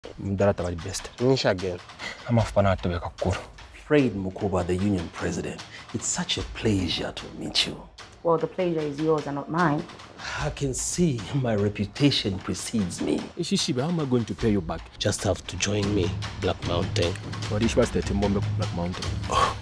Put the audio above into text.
Mdarata was best. Nisha again. I'm off Panat to be a cool. Fred Mukuba, the union president. It's such a pleasure to meet you. Well, the pleasure is yours and not mine. I can see my reputation precedes me. Ishishibe, how am I going to pay you back? Just have to join me, Black Mountain. What is the Black Mountain? Oh.